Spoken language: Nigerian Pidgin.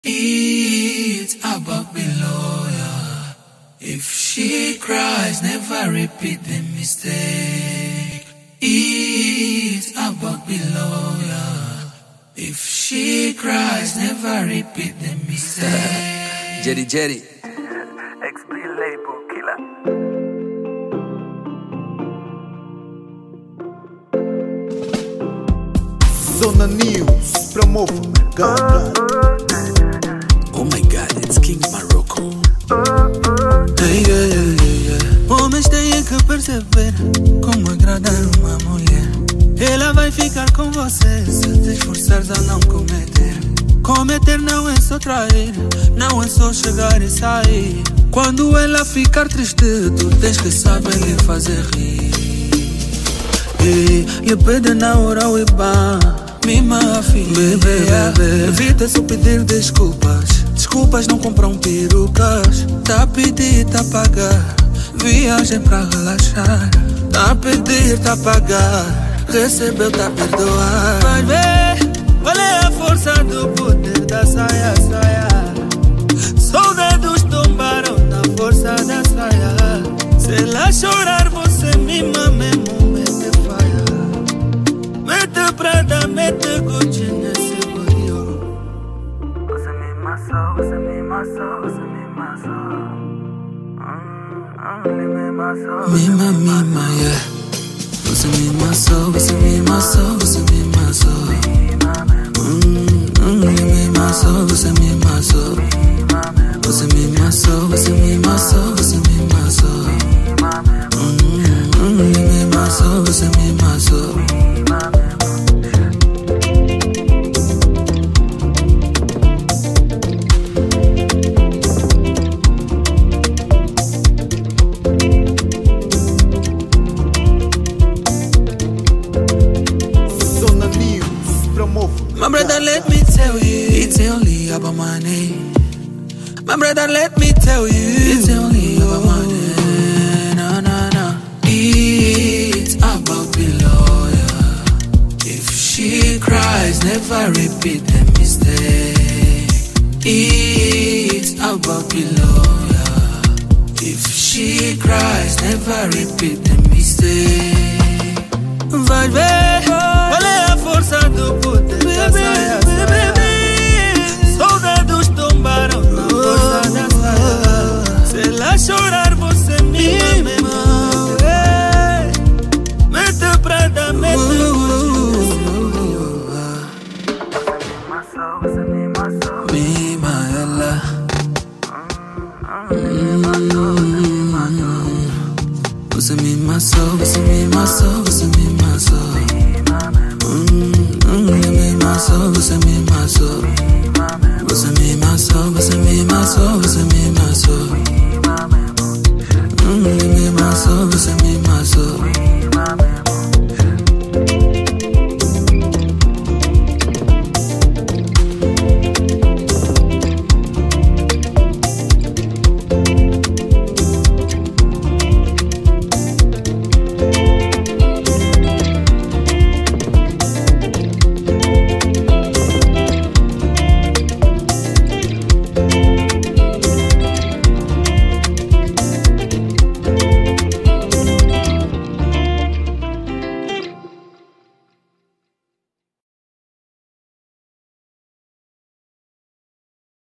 It's about below, yeah. If she cries, never repeat the mistake. It's about below, yeah. If she cries, never repeat the mistake. Jerry Jerry. XP label killer. Zona News promove o mercado. Oh my God, it's King Morocco. Homens têm que perceber como agradar uma mulher. Ela vai ficar com você se te esforçares a não cometer. Cometer não é só trair, não é só chegar e sair. Quando ela ficar triste, tu tens que saber lhe fazer rir. Lhe pede na hora o IBAN, mima a filha, bebê. Evita só pedir desculpas, desculpas não compram perucas. Tá a pedir, tá a pagar, viagem pra relaxar. Tá a pedir, tá a pagar, recebeu, tá a perdoar. Vai ver, qual é a força do poder da saia, saia. Só dedos tombaram na força da saia. Se ela chorar, você mima mesmo, mete faia. Mete Prada, mete Gucci nesse boio. Você me maçou, você me maçou, você me maçou. Ele me maçou. Mima, mima, yeah. Você me maçou, você me maçou, você me maçou. Ele me maçou, você me maçou. Você me maçou, você me maçou, você me maçou. Ele me maçou, você me maçou. Zona News promove o My brother, let me tell you, it's only about money. My brother, let me tell you, it's only about money. No, no, no. It's about below, yeah. If she cries, never repeat the mistake. It's about below, yeah. If she cries, never repeat the mistake. Vai ver, qual é a força do poder da saia, saia. Soldados tombaram na força da saia. Se ela chorar, você mima mesmo. Mete Prada, mete Gucci. Você me maçou. Mima ela. Você me maçou, você me maçou, você me maçou. Me maçou, você me maçou. Você me maçou, você me maçou, você me maçou. Me maçou, você me maçou.